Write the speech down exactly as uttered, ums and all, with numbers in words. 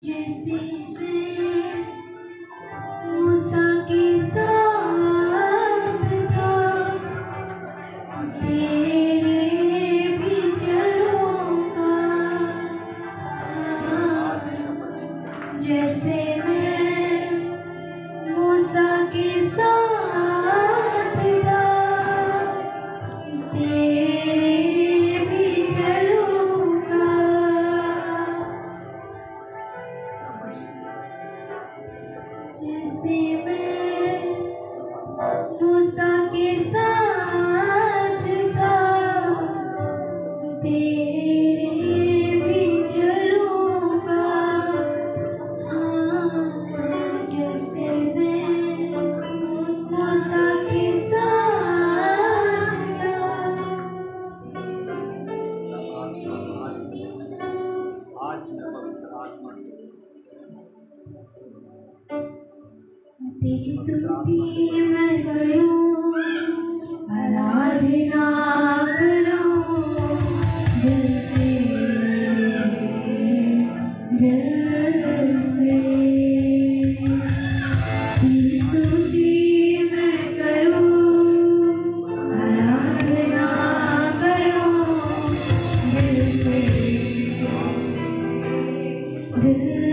जैसे मैं मूसा के साथ था, तेरे भी चलूंगा। जैसे मैं मूसा के साथ था, तेरे भी चलूंगा। जैसे मैं मूसा के साथ था, तेरे भी चलूंगा। हाँ, जैसे मैं मूसा के साथ था। तेरी स्तुति मैं करूं, आराधना करूं दिल से, दिल से। तेरी स्तुति मैं करूं, आराधना करूं दिल से, दिल